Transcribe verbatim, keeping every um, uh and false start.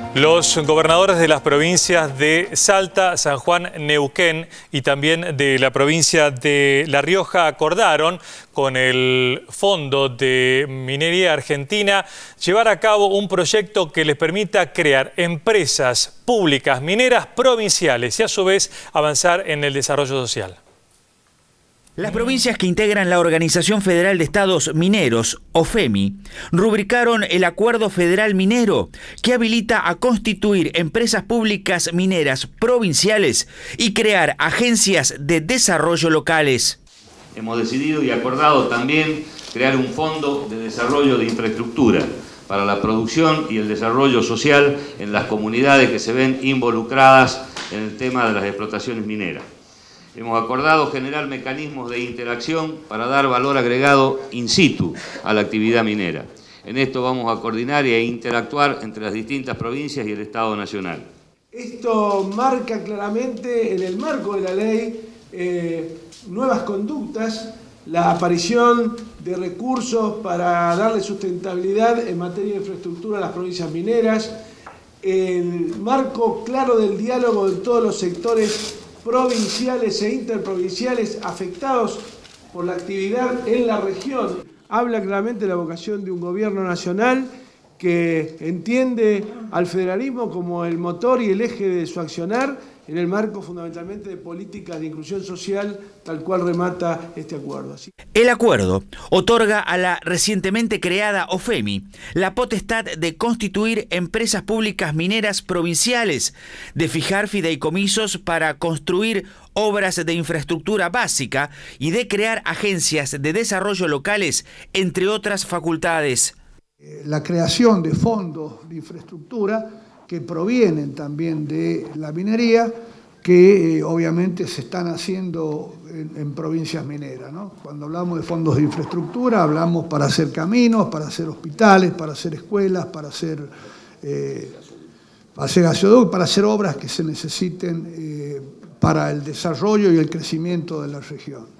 Los gobernadores de las provincias de Salta, San Juan, Neuquén y también de la provincia de La Rioja acordaron con el Fondo de Minería Argentina llevar a cabo un proyecto que les permita crear empresas públicas mineras provinciales y a su vez avanzar en el desarrollo social. Las provincias que integran la Organización Federal de Estados Mineros, OFEMI, rubricaron el Acuerdo Federal Minero, que habilita a constituir empresas públicas mineras provinciales y crear agencias de desarrollo locales. Hemos decidido y acordado también crear un fondo de desarrollo de infraestructura para la producción y el desarrollo social en las comunidades que se ven involucradas en el tema de las explotaciones mineras. Hemos acordado generar mecanismos de interacción para dar valor agregado in situ a la actividad minera. En esto vamos a coordinar e interactuar entre las distintas provincias y el Estado Nacional. Esto marca claramente en el marco de la ley eh, nuevas conductas, la aparición de recursos para darle sustentabilidad en materia de infraestructura a las provincias mineras, el marco claro del diálogo de todos los sectores provinciales e interprovinciales afectados por la actividad en la región. Habla claramente de la vocación de un gobierno nacional que entiende al federalismo como el motor y el eje de su accionar en el marco fundamentalmente de políticas de inclusión social, tal cual remata este acuerdo. El acuerdo otorga a la recientemente creada OFEMI la potestad de constituir empresas públicas mineras provinciales, de fijar fideicomisos para construir obras de infraestructura básica y de crear agencias de desarrollo locales, entre otras facultades. La creación de fondos de infraestructura que provienen también de la minería, que eh, obviamente se están haciendo en, en provincias mineras, ¿no? Cuando hablamos de fondos de infraestructura, hablamos para hacer caminos, para hacer hospitales, para hacer escuelas, para hacer, eh, para hacer gasoductos, para hacer obras que se necesiten eh, para el desarrollo y el crecimiento de la región.